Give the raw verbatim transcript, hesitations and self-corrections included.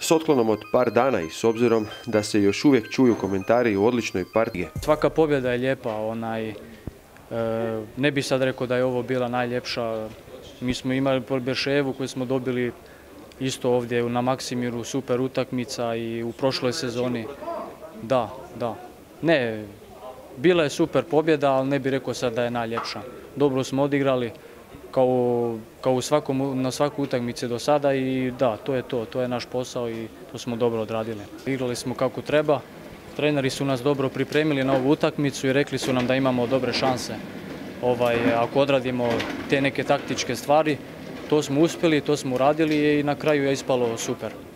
S otklonom od par dana i s obzirom da se još uvijek čuju komentari u odličnoj partiji. Svaka pobjeda je lijepa, onaj, e, ne bi sad rekao da je ovo bila najljepša. Mi smo imali po Beševu koju smo dobili isto ovdje na Maksimiru, super utakmica i u prošloj sezoni. Da, da. Ne, bila je super pobjeda, ali ne bi rekao sad da je najljepša. Dobro smo odigrali kao, kao u svakom, na svaku utakmici do sada i da, to je to, to je naš posao i to smo dobro odradili. Igrali smo kako treba, treneri su nas dobro pripremili na ovu utakmicu i rekli su nam da imamo dobre šanse. Ovaj, ako odradimo te neke taktičke stvari, to smo uspjeli, to smo uradili i na kraju je ispalo super.